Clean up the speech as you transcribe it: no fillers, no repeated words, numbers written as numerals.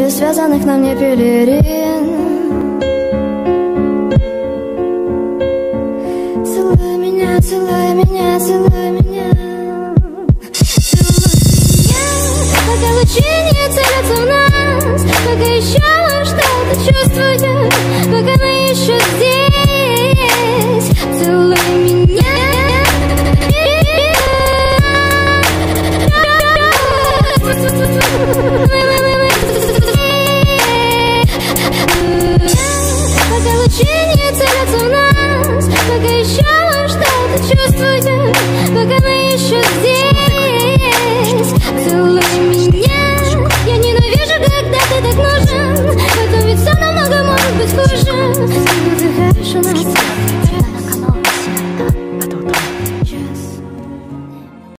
связанных на мне пелерин. Целуй меня, целуй меня, целуй меня. Целуй меня, пока лучи не целятся в нас, пока еще что-то чувствую, пока мы еще здесь. Целуй меня.